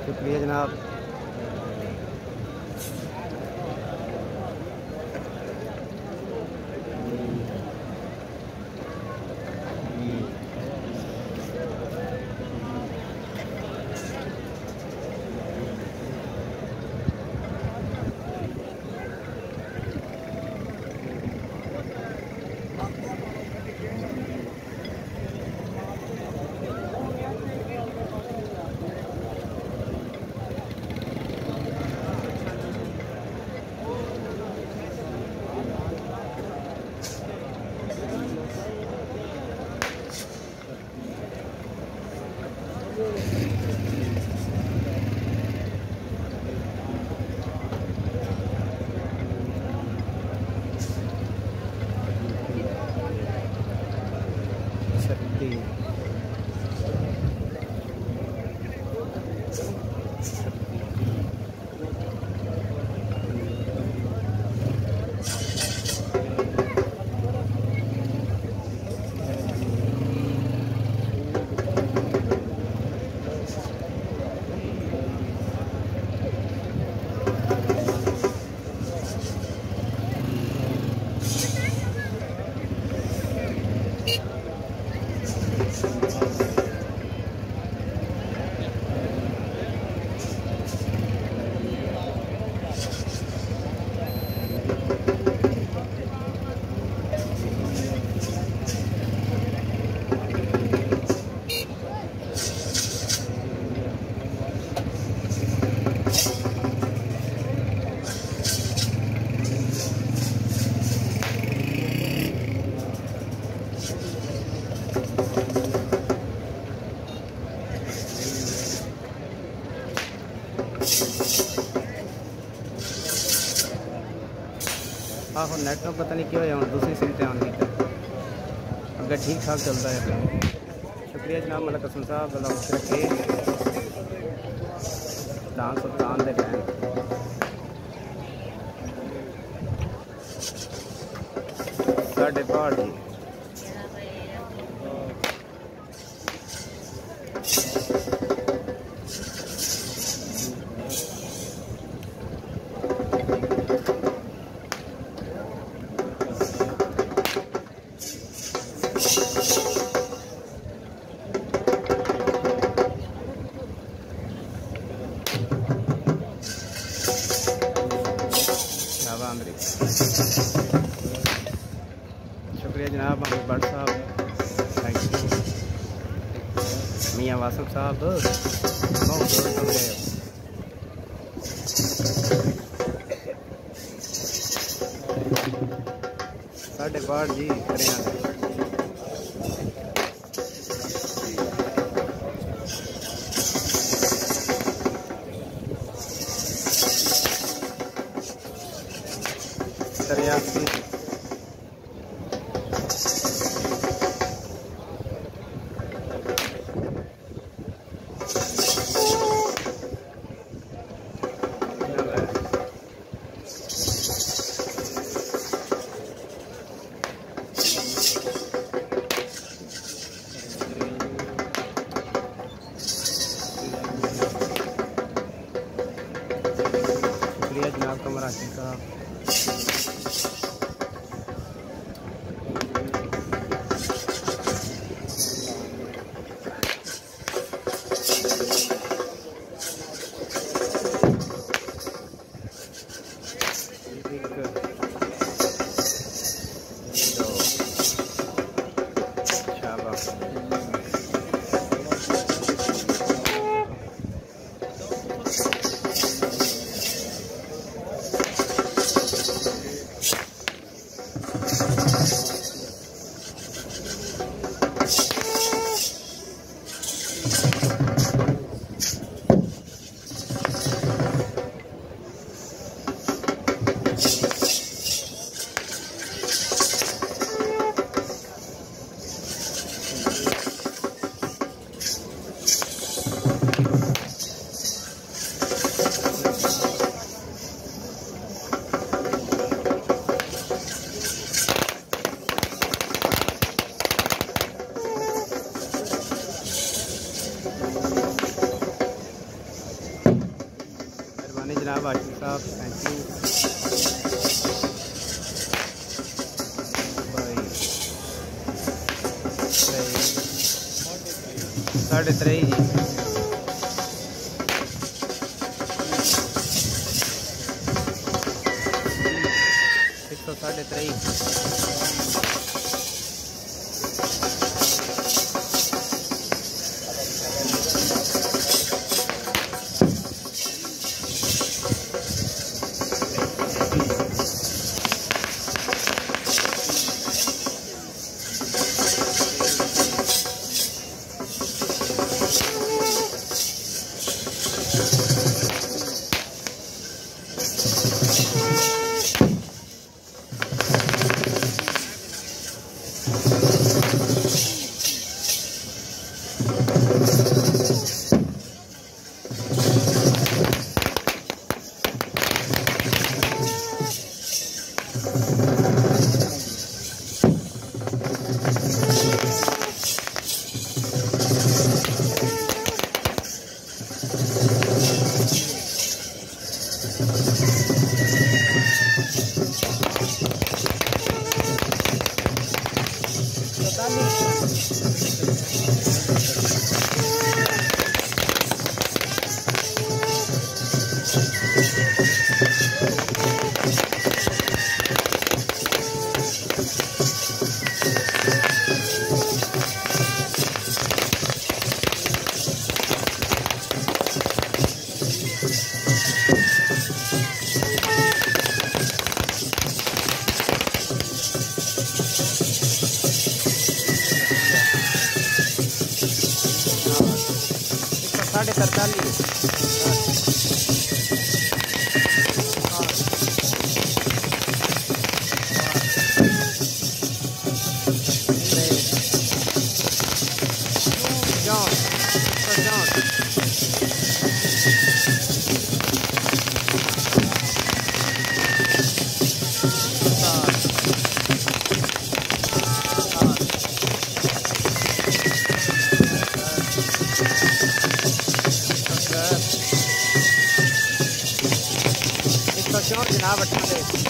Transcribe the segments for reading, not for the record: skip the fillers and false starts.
शुक्रिया जनाब। आहो नेट का पता नहीं क्यों है, दूसरी सिम पे ऑन नहीं करता, अगर ठीक ठाक चलता है तो। शुक्रिया जनाब मलिक कसम साहब, अल्लाह खुश रखे, दान सुल्तान दे बहन। साढ़े पहाड़ जी शुक्रिया जनाब अहमद भट्ट साहब, थैंक यू। मियाँ वासफ साहब बहुत शुक्रिया। साढ़े पहाड़ जी हरियाणा रियासी शुक्रिया जनाब कमर आशिक साहब। जनाब आशिफ साहब, थैंक यू भाई। 3.5 जी। 3.5 जनाब 18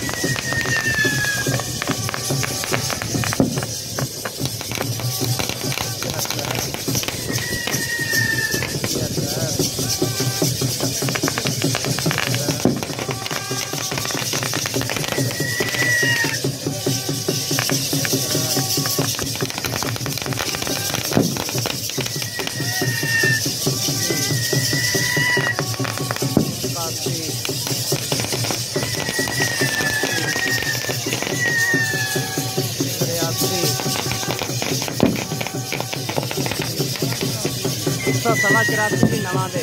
184 नवा दे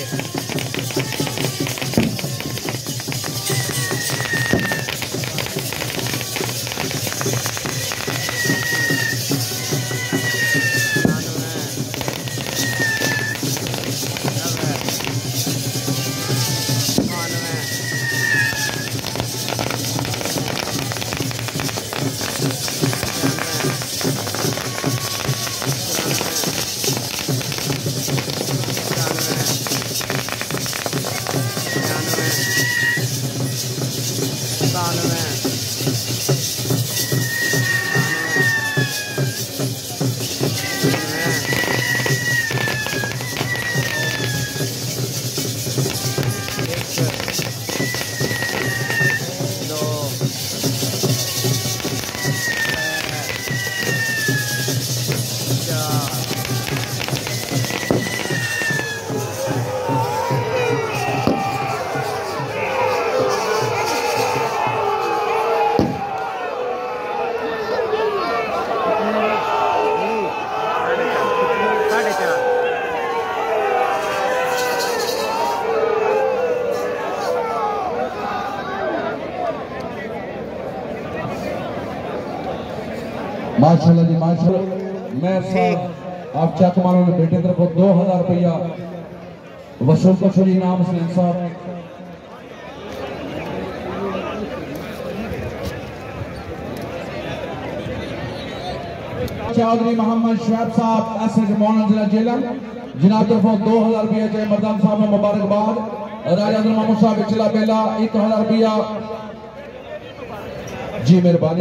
माशाल्लाह जी माशाल्लाह। मैं आप चक मारो बेटे तरफ 2000 रुपया वसूल को छोड़ी नाम से इंसाफ। चौधरी मोहम्मद शुएब साहब एसएच मौलाना जिला जेलर जिना तरफों 2000 रुपया जय मर्दान साहब में मुबारकबाद। राजा मामू साहब पिछला बेला 1000 रुपया जी मेहरबानी।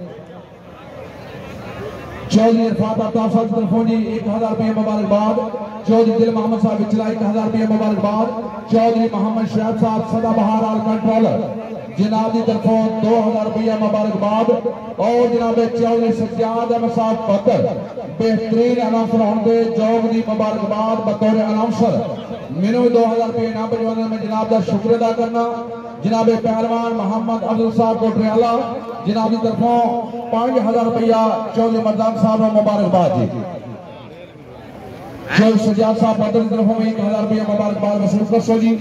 चौधरी इरफात आफ्ताब साहब तरफों जी 1000 रुपया मुबारकबाद। चौधरी दिल मोहम्मद साहब पिछला 1000 रुपया मुबारकबाद। चौधरी मोहम्मद शहब साहब सदाबहार आल कंट्रोलर जनाब की तरफों 2000 रुपया मुबारकबाद। और जनाब चौधरी सज्जाद अहमद साहब पत्थर बेहतरीन अनाउंसर होने जॉब की मुबारकबाद बतौर अनाउंसर मैंने भी 2000 रुपये इनाम भिजवाने में जनाब का शुक्र अदा करना। जनाब पहलवान मोहम्मद अब्दुल साहब कोटरियाला जनाब की तरफों 5000 रुपया चौधरी मरदान साहब को मुबारकबाद जी। चौधरी सज्जाद साहब पत्थर की तरफों 1000 रुपया मुबारकबाद वसूल कर सो जी।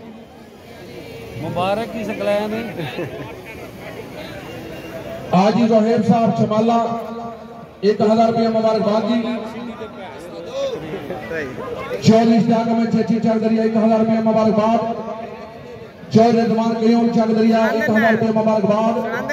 मुबारक की सकलाया ने आजी जोहेब साहब चमाला 1000 रुपया मुबारकबाद जी। चौधरी इश्तियाक में चेची चौधरी 1000 रुपया मुबारकबाद। चौधरी रिजवान कयूम चौधरी 1000 रुपया मुबारकबाद।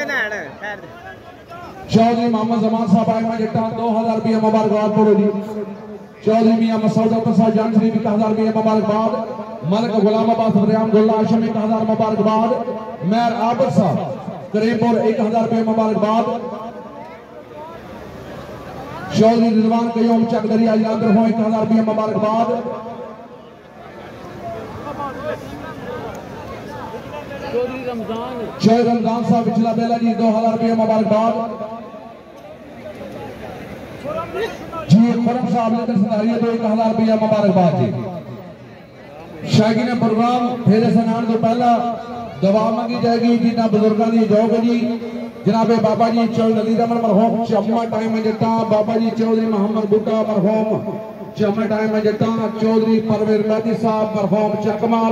चौधरी मोहम्मद जमान साहब आयमा जट्टा 2000 रुपया मुबारकबाद पढ़ो जी। चौधरी मियां मसूद साहब जान शरीफ 1000 रुपया मुबारकबाद। मलक गुलाम अब्बास रियाम गुल्ला आशम 1000 मुबारकबाद। मेहर आबिद साहब करीमपुर 1000 रुपया मुबारकबाद। चौधरी रिजवान कयूम चकदरिया इलाकर हो 1000 रुपया मुबारकबाद। चौधरी रमजान साहब पिछला बेला जी 2000 रुपया मुबारकबाद जी। खुरम साहब लेकर संधारिया तो 1000 रुपया मुबारकबाद जी। शागिन प्रोग्राम फेरे सनान तो पहला दवा मंगी जाएगी जिन्होंने बुजुर्गों की जोग जी। जनाब बाबा जी चौधरी नदीर अमन मरहूम चम्मा टाइम जट्टा बाबा जी चौधरी मोहम्मद बूटा मरहूम चम्मा टाइम जट्टा चौधरी परवेज मेहदी साहब मरहूम चकमाल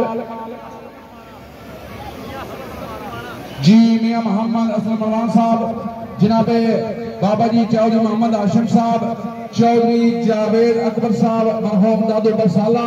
जी। मियां मोहम्मद असलम मरवान साहब जनाबे बाबा जी चौधरी मोहम्मद आशिम साहब चौधरी जावेद अकबर साहब मरहूम दादू बरसाला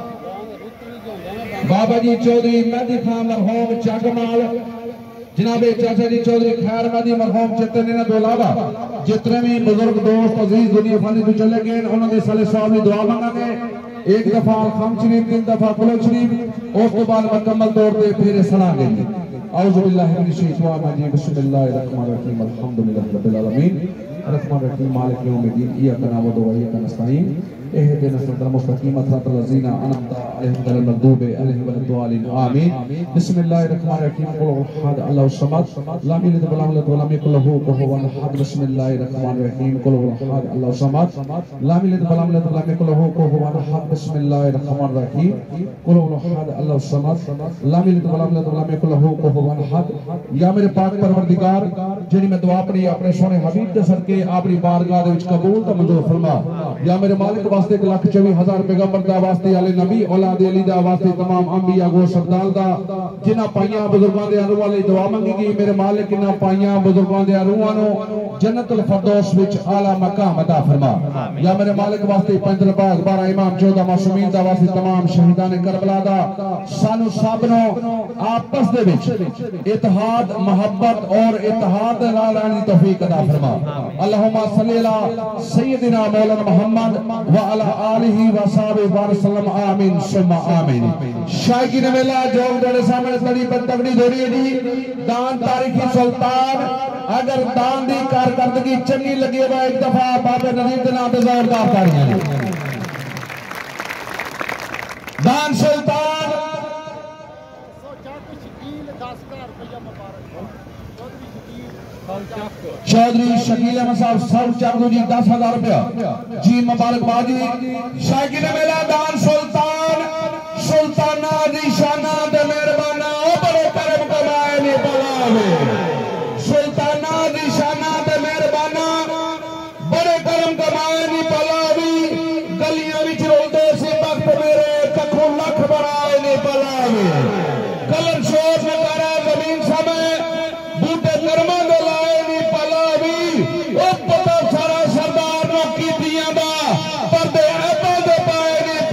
बाबा जी चौधरी मेहदी खान मरहूम चकमाल जनाबे चाचा जी चौधरी खैर मेहदी मरहूम चतन तो अलावा जितने भी बुजुर्ग दोस्त अजीज दुनिया फानी तो चले गए उन्होंने साले साहब की दुआ मांगे। एक दफा खम शरीफ 3 दफा कुल शरीफ उस तो बाद मुकम्मल तौर पर फिर सना गई। औज़ु बिल्लाहि मिनश शैतानिर रजीम बिस्मिल्लाहिर रहमानिर रहीम अल्हम्दुलिल्लाहि रब्बिल आलमीन अर्रहमानिर रहीम मालिक यौमिद्दीन इय्याका नअबुदु व इय्याका नस्तईन इहदिना सिरातल मुस्तकीम सिरातल लज़ीना अनअमता अलैहिम गैरिल मग़दूबि अलैहिम वलद्दालिन आमीन। बिस्मिल्लाहिर रहमानिर रहीम कुल हुवल्लाहु अल्लाहु समद लम यलिद व लम यूलद व लम यकुल लहू कुफुवन अहद। बिस्मिल्लाहिर रहमानिर रहीम कुल हुवल्लाहु अल्लाहु समद लम यलिद व लम यूलद व लम यकुल लहू कुफुवन अहद। बिस्मिल्लाहिर रहमानिर रहीम कुल हुवल्लाहु अल्लाहु समद लम यलिद व लम यूलद व लम यकुल लहू कुफुवन अहद। या मेरे पाक परवरदिगार जिहड़ी मैं दुआ अपनी अपने सोने हबीब दे सदके अपनी बारगाह दे विच कबूल ते मंजूर फरमा। या मेरे मालिक वास्ते 1,24,000 पैगंबर दा वास्ते आले नबी औलाद अली दा वास्ते तमाम अंबिया गो सरदार दा जिन्हां पाइयां बुजुर्गां दे अरूहां लई दुआ मंगी गई। मेरे मालिक इन्हां पाइयां बुजुर्गां दे अरूहां नु जन्नतुल फरदौस विच आला मकाम अता फरमा। या मेरे मालिक वास्ते 15 बाग 12 इमाम 14 मासूमीन दा वास्ते तमाम शहीदान करबला दा सानू सब नु आपस दे विच इत्तेहाद मोहब्बत और इत्तेहाद नाल रहने दी तौफीक अता फरमा। अल्लाहुम्मा सल्ली अला सय्यिदिना मौलाना मुहम्मद व अला आलिहि व सहाबिहि व सल्लम आमीन सुम्मा आमीन। शायकीन मेला जोग दे सामने तड़ी तगड़ी जोड़ी है जी। दान तारीखी सुल्तान अगर दान दी कारकर्दगी चंगी लगी है एक दफा बाबे नजीर दे नाम ते जोरदार तालियां। दान सुल्तान चौधरी शकील अहमद साहब सब चाकू जी 10,000 रुपया जी मुबारकबाद जी। शायकीन मेला दान सुल्तान सुल्ताना दी शाना दे मेहरबाना ओ बड़े करम कमाए ने बलावे सुल्ताना दी शाना दे मेहरबाना बड़े करम कमाए ने बलावी गलियां विच रोंदे से वक्त मेरे कखों लख बनाए ने बलावे कलर शोर नकारा जमीन समय बूटे कर्मा दे लाए नी पलावी ओ पता सारा सरदार नो कीतियां दा पर्दे ऐबां दे पाए नी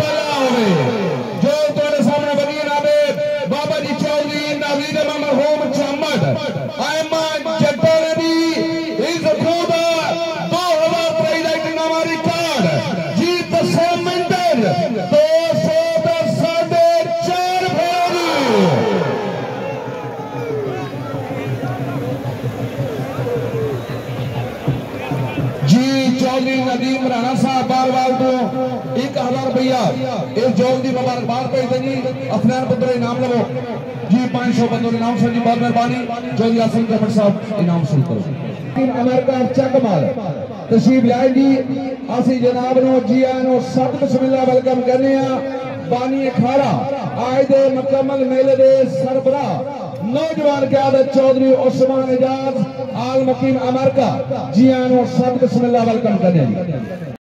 1000 रुपया इस जॉब की मुबारकबाद भेजते जी। अफनान पुत्र इनाम लवो जी, 500 बंदों इनाम सर जी, बहुत मेहरबानी। जो आसन कमर साहब इनाम शुरू करो। अमेरिका चकमाल तशरीफ लाए जी। असी जनाब नो जी आनो सत बिस्मिल्लाह वेलकम करने बानी अखाड़ा आज दे मुकम्मल मेले दे सरबराह नौजवान क़यादत चौधरी उस्मान एजाज आल मुकीम अमेरिका जी आनो सत बिस्मिल्लाह वेलकम करने।